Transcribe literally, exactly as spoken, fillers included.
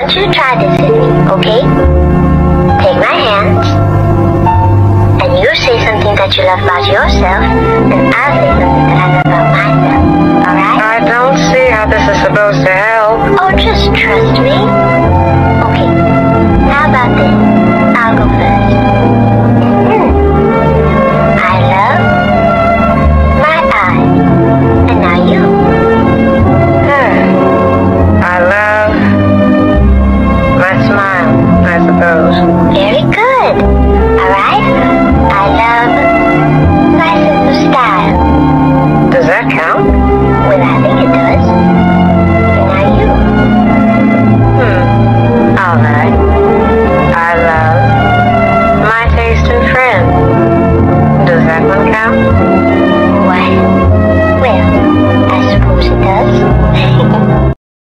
want you to try this with me, okay? Take my hands, and you say something that you love about yourself, and I'll say something that I love about myself, alright? I don't see how this is supposed to help. Oh, just trust me.